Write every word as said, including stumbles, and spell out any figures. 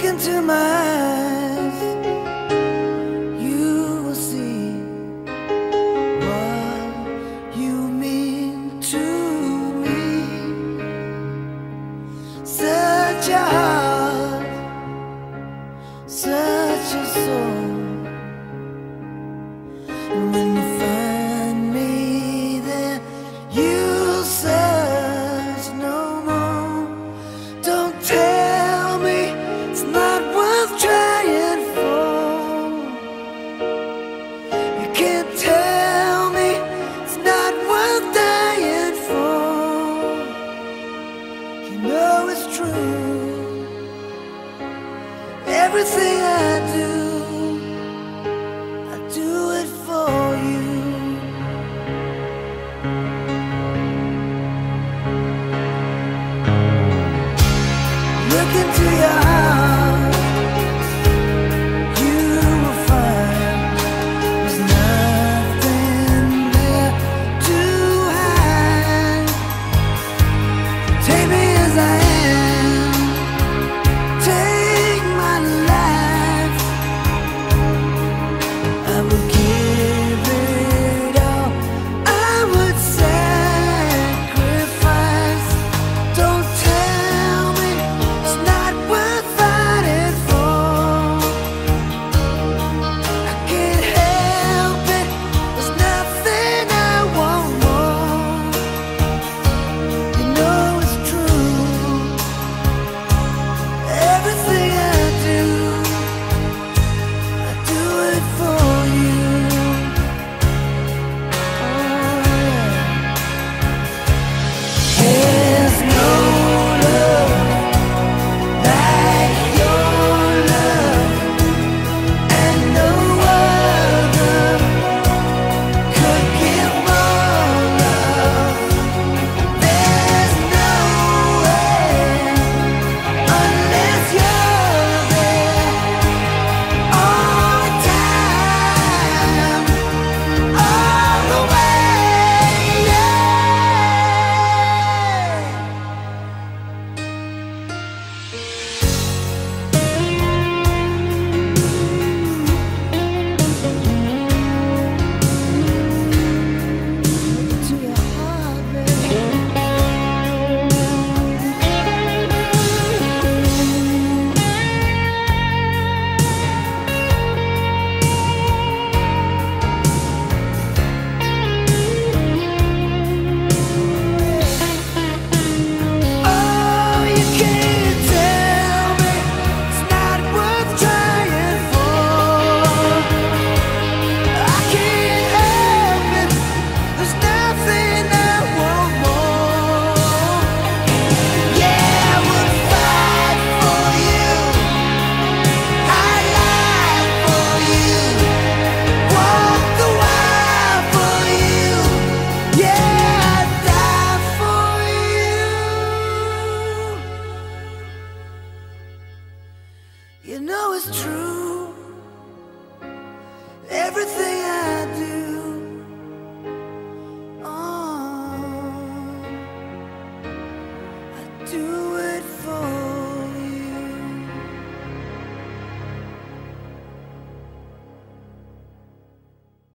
Look into my eyes, you will see what you mean to me. Such a heart, such a soul. And when you find me there, you'll search no more. Don't tell me it's not worth trying for. You can't tell me it's not worth dying for. You know it's true. Everything I do, I do it for you. Look into your heart, you will find there's nothing there to hide. Take me as I am, take my life. I would give it all, I would sacrifice. Don't tell me it's not worth fighting for. I can't help it, there's nothing I want more. You know it's true. Everything I do, I do it for you. Oh yeah. There's no love like your love, and no other could give more love. There's no way unless you're there all the time, all the way. Yeah. To your heart, baby. Oh, you can't tell me it's not worth trying for. I can't help it, there's nothing I want more. Yeah, I would fight for you, I'd lie for you, walk the wire for you. Yeah, I'd die for you. You know it's true. Everything I do,